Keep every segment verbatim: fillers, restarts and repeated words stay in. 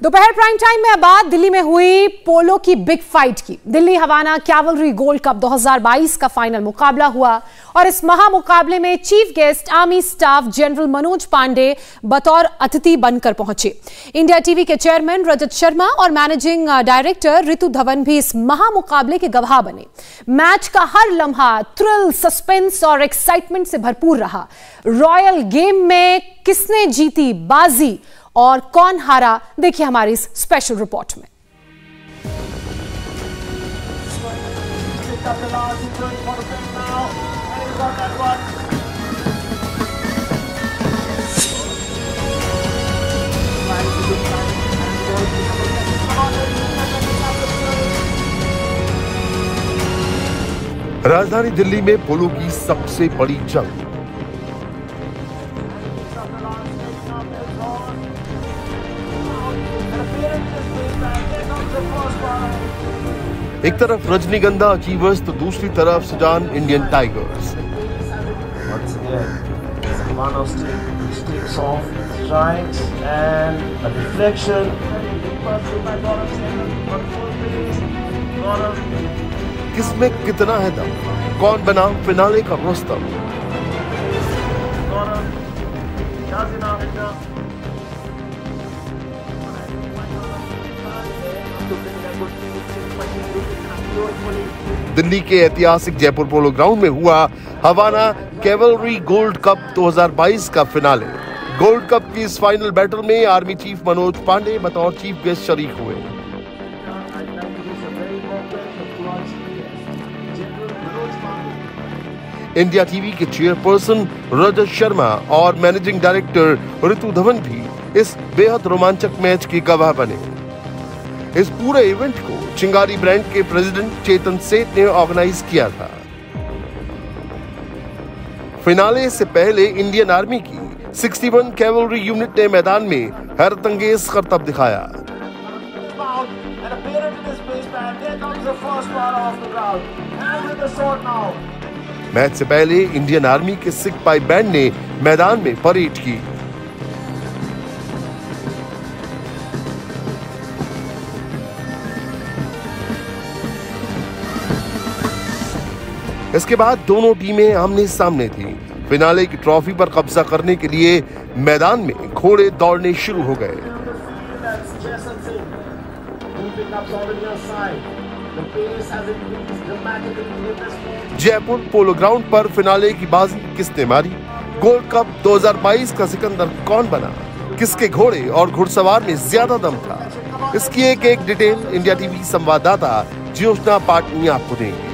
दोपहर prime time में अब बात दिल्ली में हुई पोलो की बिग फाइट की। दिल्ली हवाना कैवलरी गोल्ड कप दो हज़ार बाईस का फाइनल मुकाबला हुआ और इस महामुकाबले में chief guest army staff general Manoj Pandey बतौर अतिथि बनकर पहुंचे। इंडिया टीवी के चेयरमैन रजत शर्मा और मैनेजिंग डायरेक्टर रितु धवन भी इस महामुकाबले के गवाह बने। मैच का हर लम्हा थ्रिल, सस्पेंस और एक्साइटमेंट से भरपूर रहा। रॉयल गेम में किसने जीती बाजी और कौन हारा, देखिए हमारी इस स्पेशल रिपोर्ट में। राजधानी दिल्ली में पोलो की सबसे बड़ी जंग। एक तरफ रजनीगंधा अचीवर्स तो दूसरी तरफ सजान इंडियन टाइगर्स। किसमें कितना है दम, कौन बना फिनाले का रुस्तम। दिल्ली के ऐतिहासिक जयपुर पोलो ग्राउंड में हुआ हवाना कैवलरी गोल्ड कप दो हज़ार बाईस का फिनाले। गोल्ड कप की इस फाइनल बैटल में आर्मी चीफ मनोज पांडे बतौर चीफ गेस्ट शरीक हुए। इंडिया टीवी के चेयरपर्सन रजत शर्मा और मैनेजिंग डायरेक्टर रितु धवन भी इस बेहद रोमांचक मैच के गवाह बने। इस पूरे इवेंट को चिंगारी ब्रांड के प्रेसिडेंट चेतन सेठ ने ऑर्गेनाइज किया था। फिनाले से पहले इंडियन आर्मी की इकसठ कैवलरी यूनिट ने मैदान में हैरतअंगेज करतब दिखाया। मैच से पहले इंडियन आर्मी के सिख पाई बैंड ने मैदान में परेड की। इसके बाद दोनों टीमें आमने सामने थी। फिनाले की ट्रॉफी पर कब्जा करने के लिए मैदान में घोड़े दौड़ने शुरू हो गए। जयपुर पोलो ग्राउंड पर फिनाले की बाजी किसने मारी, गोल्ड कप दो हज़ार बाईस का सिकंदर कौन बना, किसके घोड़े और घुड़सवार में ज्यादा दम था, इसकी एक एक डिटेल इंडिया टीवी संवाददाता ज्योत्सना पाटनी आपको देंगे।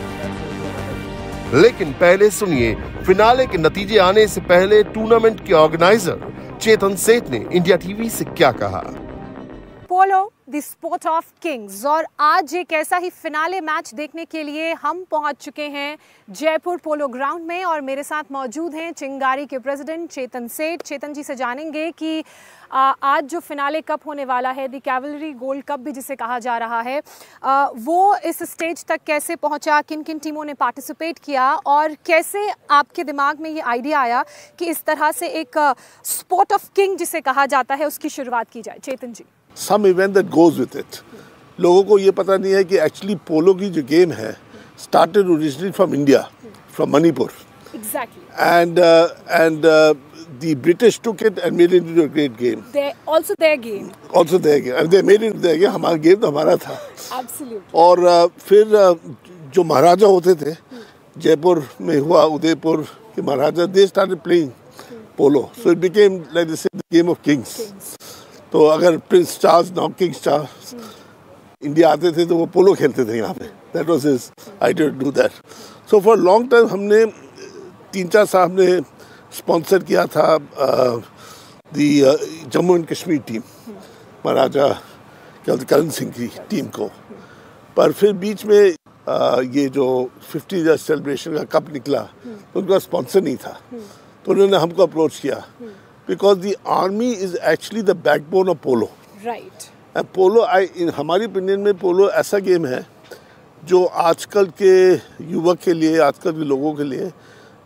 लेकिन पहले सुनिए फिनाले के नतीजे आने से पहले टूर्नामेंट के ऑर्गेनाइजर चेतन सेठ ने इंडिया टीवी से क्या कहा। Polo the sport of kings, और आज एक ऐसा ही फिनाले मैच देखने के लिए हम पहुंच चुके हैं जयपुर पोलो ग्राउंड में और मेरे साथ मौजूद हैं चिंगारी के प्रेसिडेंट चेतन सेठ। चेतन जी से जानेंगे कि आ, आज जो फिनाले कप होने वाला है, द कैवलरी गोल्ड कप भी जिसे कहा जा रहा है, आ, वो इस स्टेज तक कैसे पहुंचा, किन किन टीमों ने पार्टिसिपेट किया और कैसे आपके दिमाग में ये आइडिया आया कि इस तरह से एक स्पोर्ट ऑफ किंग जिसे कहा जाता है उसकी शुरुआत की जाए। चेतन जी। Some event that goes with it. लोगों को ये पता नहीं है कि एक्चुअली पोलो की जो गेम है started originally from India, from Manipur. Exactly. And uh, and uh, the British took it and made it into a great game. They also their game. Also their game. And they made it their game. हमारा game तो हमारा था. Absolutely. और uh, फिर uh, जो महाराजा होते थे, जयपुर में हुआ उदयपुर के महाराजा, they started playing polo. So it became like they said the game of kings. kings. तो अगर prince Charles, now king Charles India आते थे तो वो पोलो खेलते थे यहाँ पे। That was his idea to do that. So for long time हमने तीन चार साल हमने स्पॉन्सर किया था the Jammu and Kashmir team, Maharaja Karan Singh की टीम को। पर फिर बीच में uh, ये जो फिफ्टी ईयर सेलिब्रेशन का कप निकला तो उनका स्पॉन्सर नहीं था, तो उन्होंने हमको अप्रोच किया। Because the army is actually the backbone of polo. Right. And polo, I, in हमारी opinion में polo ऐसा गेम है जो आजकल के युवक के लिए, आजकल के लोगों के लिए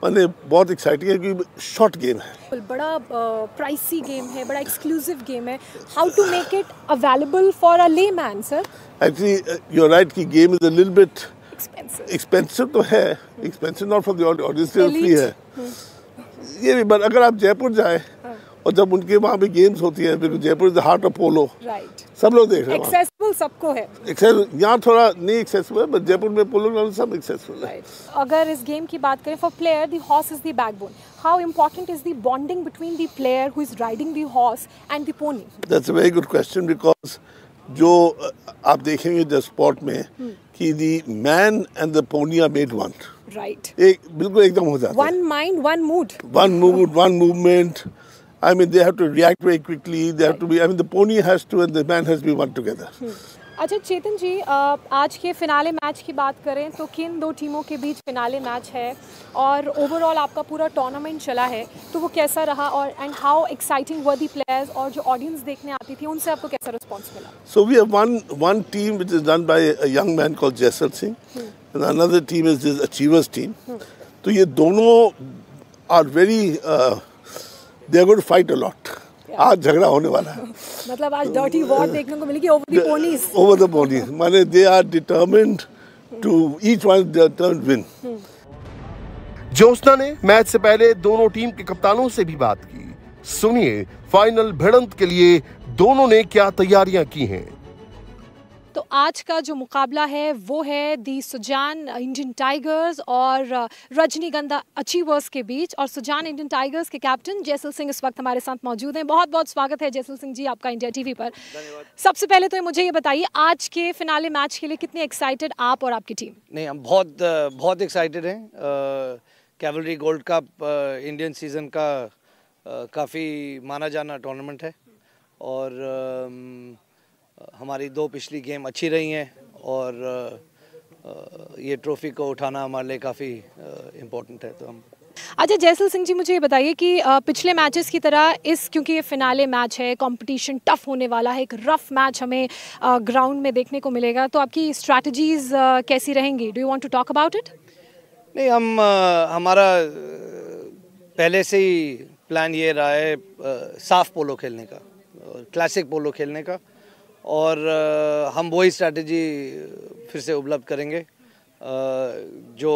मैंने बहुत एक्साइटिंग है क्योंकि शॉर्ट गेम है, बड़ा प्राइसी गेम है, बड़ा एक्सक्लूसिव गेम है. How to make it available for a layman sir? Actually you are right कि game is a little bit expensive. Expensive तो है, expensive not for the audience, free है ये भी. बट अगर आप जयपुर जाए और जब उनके वहाँ पे गेम्स होती है, बिल्कुल Jaipur is the heart of polo, right, सब लोग देख रहे हैं. एक्सेसिबल सबको है. एक्सेसिबल यहाँ थोड़ा नहीं एक्सेसिबल है, बट जयपुर में पोलो सब एक्सेसिबल है. अगर इस गेम की बात करें, for player the horse is the backbone. How important is the bonding between the player who is riding the horse and the pony? That's a very good question, because जो आप देखेंगे the sport में कि the man and the pony are made one. Right, एक बिल्कुल एकदम हो जाता है. One mind, one mood, one mood, one movement. I mean, they have to react very quickly. They have to be. I mean, the pony has to, and the man has to be one together. अच्छा चेतन जी, आज के finale match की बात करें तो किन दो टीमों के बीच फिनाले मैच है और ओवरऑल आपका पूरा टूर्नामेंट चला है, तो वो कैसा रहा और and how exciting were the players और जो ऑडियंस देखने आती थी उनसे आपको कैसा रिस्पॉन्स मिला? So we have one one team which is done by a young man called Jaisal Singh, and another team is this Achievers team. तो ये दोनों are very uh, they are going to fight a lot. आज झगड़ा होने वाला है. मतलब आज डर्टी वॉर देखने को मिलेगी over the ponies. Over the ponies माने they are determined to each one their turn win. Jyotsna ने मैच से पहले दोनों टीम के कप्तानों से भी बात की. सुनिए फाइनल भिड़ंत के लिए दोनों ने क्या तैयारियां की हैं. तो आज का जो मुकाबला है वो है दी सुजान इंडियन टाइगर्स और रजनीगंधा अचीवर्स के बीच, और सुजान इंडियन टाइगर्स के कैप्टन जैसल सिंह इस वक्त हमारे साथ मौजूद हैं. बहुत बहुत स्वागत है जैसल सिंह जी आपका इंडिया टीवी पर. सबसे पहले तो मुझे ये बताइए, आज के फिनाले मैच के लिए कितने एक्साइटेड आप और आपकी टीम? नहीं, हम बहुत बहुत एक्साइटेड हैं. Cavalry gold cup Indian season का काफ़ी माना जाना टूर्नामेंट है और हमारी दो पिछली गेम अच्छी रही हैं और ये ट्रॉफी को उठाना हमारे लिए काफ़ी इम्पोर्टेंट है. तो हम अच्छा जैसल सिंह जी, मुझे ये बताइए कि पिछले मैचेस की तरह इस, क्योंकि ये फिनाले मैच है, कंपटीशन टफ होने वाला है, एक रफ मैच हमें ग्राउंड में देखने को मिलेगा, तो आपकी स्ट्रैटेजीज कैसी रहेंगी? Do you want to talk about it? नहीं, हम हमारा पहले से ही प्लान ये रहा है साफ पोलो खेलने का, क्लासिक पोलो खेलने का, और हम वही स्ट्रैटेजी फिर से उपलब्ध करेंगे जो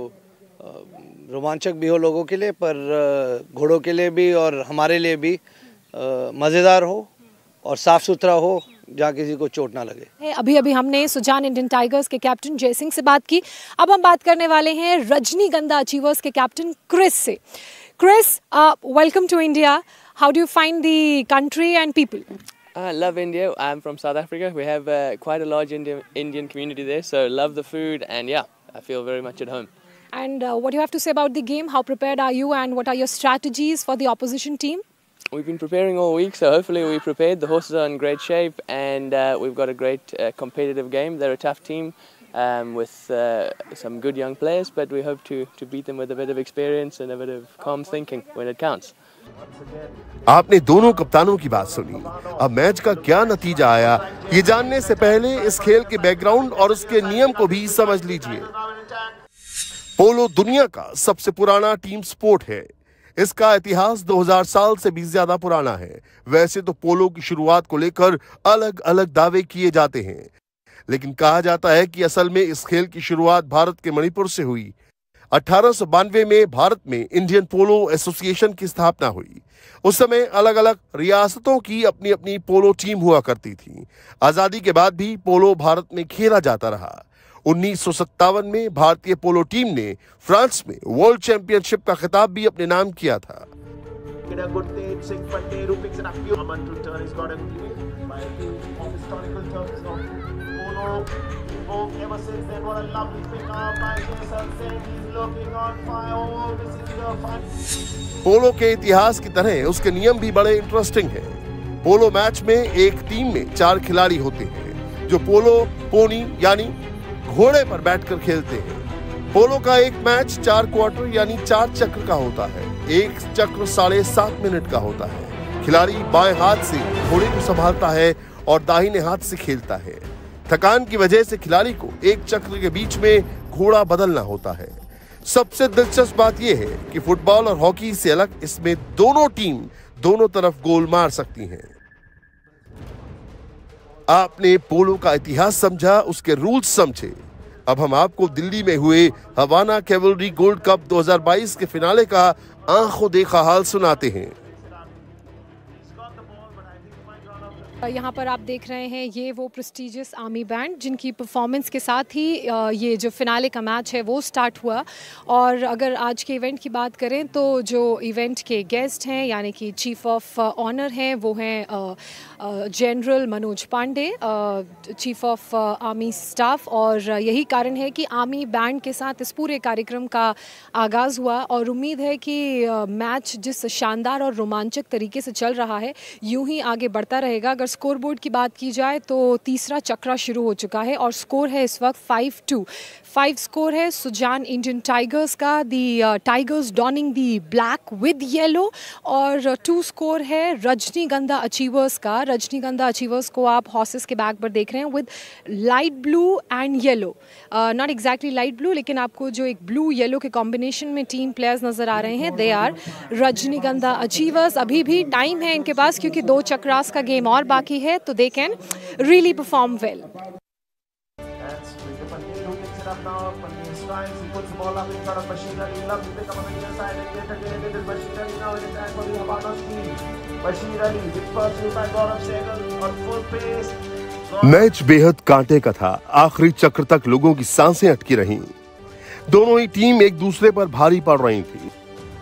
रोमांचक भी हो लोगों के लिए, पर घोड़ों के लिए भी और हमारे लिए भी मज़ेदार हो और साफ़ सुथरा हो, जहाँ किसी को चोट ना लगे. अभी अभी हमने सुजान इंडियन टाइगर्स के कैप्टन जय सिंह से बात की. अब हम बात करने वाले हैं रजनीगंधा अचीवर्स के कैप्टन क्रिस से. Chris, welcome to India. How do you find the country and people? I love India. I'm from South Africa. We have uh, quite a large Indian Indian community there, so love the food, and yeah, I feel very much at home. And uh, what do you have to say about the game? How prepared are you, and what are your strategies for the opposition team? We've been preparing all week, so hopefully we're prepared. The horses are in great shape, and uh, we've got a great uh, competitive game. They're a tough team um, with uh, some good young players, but we hope to to beat them with a bit of experience and a bit of calm thinking when it counts. आपने दोनों कप्तानों की बात सुनी. अब match का क्या नतीजा आया, ये जानने से पहले इस खेल के बैकग्राउंड और उसके नियम को भी समझ लीजिए. पोलो दुनिया का सबसे पुराना टीम स्पोर्ट है. इसका इतिहास दो हज़ार साल से भी ज्यादा पुराना है. वैसे तो पोलो की शुरुआत को लेकर अलग अलग दावे किए जाते हैं, लेकिन कहा जाता है कि असल में इस खेल की शुरुआत भारत के मणिपुर से हुई. अठारह सौ बानवे में भारत में इंडियन पोलो एसोसिएशन की स्थापना हुई. उस समय अलग अलग रियासतों की अपनी अपनी पोलो टीम हुआ करती थी. आजादी के बाद भी पोलो भारत में खेला जाता रहा. उन्नीस सौ सत्तावन में भारतीय पोलो टीम ने फ्रांस में वर्ल्ड चैंपियनशिप का खिताब भी अपने नाम किया था. पोलो के इतिहास की तरह उसके नियम भी बड़े इंटरेस्टिंग हैं. पोलो मैच में एक टीम में चार खिलाड़ी होते हैं जो पोलो पोनी यानी घोड़े पर बैठकर खेलते हैं. पोलो का एक मैच चार क्वार्टर यानी चार चक्र का होता है. एक चक्र साढ़े सात मिनट का होता है. खिलाड़ी बाएं हाथ से घोड़े को संभालता है और दाहिने हाथ से खेलता है. थकान की वजह से खिलाड़ी को एक चक्र के बीच में घोड़ा बदलना होता है. सबसे दिलचस्प बात यह है कि फुटबॉल और हॉकी से अलग इसमें दोनों टीम दोनों तरफ गोल मार सकती हैं। आपने पोलो का इतिहास समझा, उसके रूल्स समझे। अब हम आपको दिल्ली में हुए हवाना कैवलरी गोल्ड कप दो हज़ार बाईस के फिनाले का आंखों देखा हाल सुनाते हैं। यहाँ पर आप देख रहे हैं ये वो प्रेस्टिजियस आर्मी बैंड जिनकी परफॉर्मेंस के साथ ही ये जो फिनाले का मैच है वो स्टार्ट हुआ। और अगर आज के इवेंट की बात करें तो जो इवेंट के गेस्ट हैं यानी कि चीफ ऑफ ऑनर हैं वो हैं general Manoj Pandey, chief of army staff. और यही कारण है कि आर्मी बैंड के साथ इस पूरे कार्यक्रम का आगाज़ हुआ और उम्मीद है कि मैच जिस शानदार और रोमांचक तरीके से चल रहा है यूं ही आगे बढ़ता रहेगा। अगर स्कोर बोर्ड की बात की जाए तो तीसरा चक्रा शुरू हो चुका है और स्कोर है इस वक्त फाइव टू फाइव स्कोर है सुजान इंडियन टाइगर्स का, the tigers donning the black with yellow. और टू स्कोर है रजनीगंधा अचीवर्स का। रजनीगंधा अचीवर्स को आप हॉर्सेस के बैक पर देख रहे हैं with light blue and yellow, not exactly light blue लेकिन आपको जो एक ब्लू येलो के कॉम्बिनेशन में टीम प्लेयर्स नजर आ रहे हैं दे आर रजनीगंधा अचीवर्स। अभी भी टाइम है इनके पास क्योंकि दो चक्रास का गेम और बाकी है तो they can really perform well. Match बेहद कांटे का था। आखिरी चक्र तक लोगों की सांसें अटकी रहीं। दोनों ही टीम एक दूसरे पर भारी पड़ रही थी।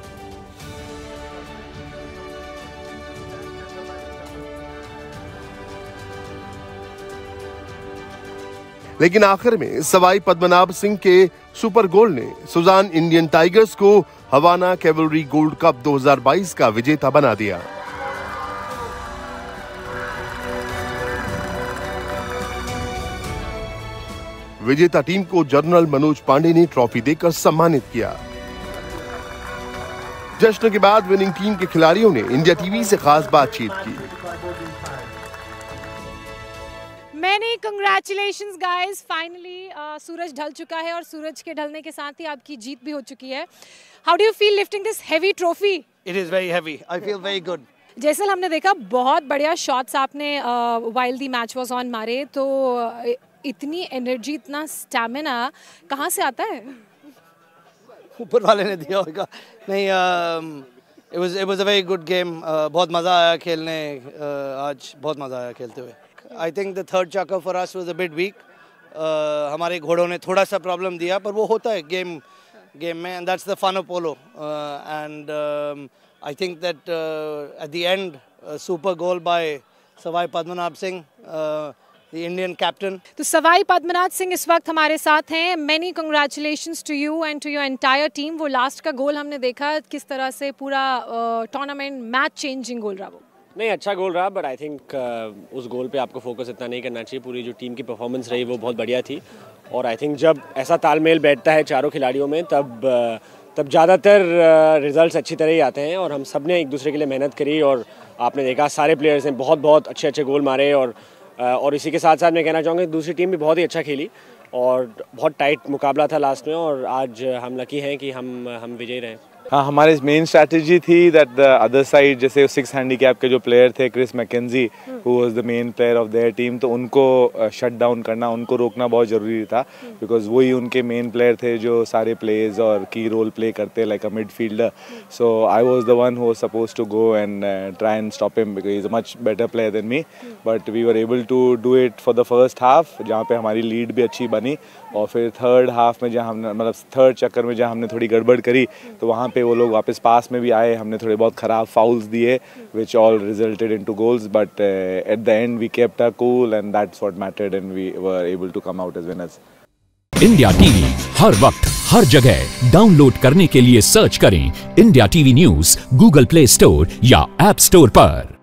लेकिन आखिर में सवाई पद्मनाभ सिंह के सुपर गोल ने सुजान इंडियन टाइगर्स को हवाना कैवलरी गोल्ड कप दो हज़ार बाईस का विजेता बना दिया। विजेता टीम को जनरल मनोज पांडे ने ट्रॉफी देकर सम्मानित किया। जश्न के बाद विनिंग टीम के खिलाड़ियों ने इंडिया टीवी से खास बातचीत की। मैनी कंग्रेचुलेशंस गाइस, फाइनली सूरज ढल चुका है और सूरज के ढलने के साथ ही आपकी जीत भी हो चुकी है। How do you feel lifting this heavy trophy? It is very heavy, I feel very good. Jaisal हमने देखा बहुत बढ़िया शॉट्स आपने while the match was on मारे, तो इतनी एनर्जी इतना स्टैमिना कहाँ से आता है? ऊपर वाले ने दिया होगा। नहीं, it was it was a very good game. बहुत मज़ा आया खेलने, uh, आज बहुत मज़ा आया खेलते हुए। आई थिंक द थर्ड चक्कर for us was a bit weak. हमारे घोड़ों ने थोड़ा सा प्रॉब्लम दिया पर वो होता है गेम गेम में, and that's the fun of polo. And I think that at the end super goal by Sawai Padmanabh Singh, the Indian captain. तो सवाई पद्मनाभ सिंह इस वक्त हमारे साथ हैं। Many congratulations to you and to your entire team. वो लास्ट का goal हमने देखा किस तरह से पूरा टूर्नामेंट मैच चेंजिंग गोल रहा। वो नहीं, अच्छा गोल रहा, बट आई थिंक उस गोल पे आपको फोकस इतना नहीं करना चाहिए। पूरी जो टीम की परफॉर्मेंस रही वो बहुत बढ़िया थी और आई थिंक जब ऐसा तालमेल बैठता है चारों खिलाड़ियों में तब तब ज़्यादातर रिजल्ट्स अच्छी तरह ही आते हैं। और हम सब ने एक दूसरे के लिए मेहनत करी और आपने देखा सारे प्लेयर्स ने बहुत बहुत अच्छे अच्छे गोल मारे। और और इसी के साथ साथ मैं कहना चाहूँगा दूसरी टीम भी बहुत ही अच्छा खेली और बहुत टाइट मुकाबला था लास्ट में और आज हम लकी हैं कि हम हम विजयी रहे। हाँ, हमारी मेन स्ट्रैटेजी थी दैट द अदर साइड, जैसे सिक्स हैंडीकैप के जो प्लेयर थे Chris McKenzie who was the main player of their team, तो उनको शट uh, डाउन करना, उनको रोकना बहुत ज़रूरी था बिकॉज वही उनके मेन प्लेयर थे जो सारे प्लेज और की रोल प्ले करते like a midfielder. So I was the one who was suppose to go and try and stop him because he is a much better player than me, but we were able to do it for the first half जहाँ पे हमारी lead भी अच्छी बनी। और फिर third half में जहाँ हमने मतलब थर्ड चक्कर में जहाँ हमने थोड़ी गड़बड़ करी तो वहाँ पे वो लोग वापस पास में भी आए, हमने थोड़े बहुत ख़राब फाउल्स दिए which all resulted into goals, but at the end we kept a cool and that's what mattered and we were able to come out as winners. India TV हर वक्त हर जगह डाउनलोड करने के लिए सर्च करें India TV news Google Play Store या app store पर।